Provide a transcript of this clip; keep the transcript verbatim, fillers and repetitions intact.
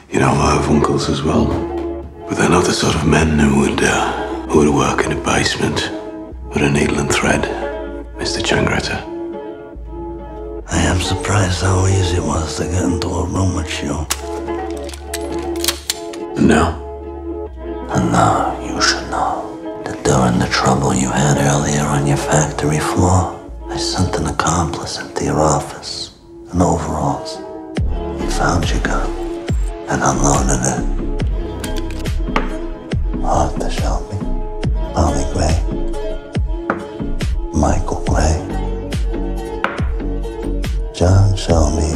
You know, I have uncles as well. But they're not the sort of men who would, uh, who would work in a basement with a needle and thread, Mister Changrata. I am surprised how easy it was to get into a room with you. And now? And now you should know that during the trouble you had earlier on your factory floor, I sent an accomplice into your office in overalls. He found your gun and unloaded it. Arthur Shelby, Molly Gray, Michael Gray, John Shelby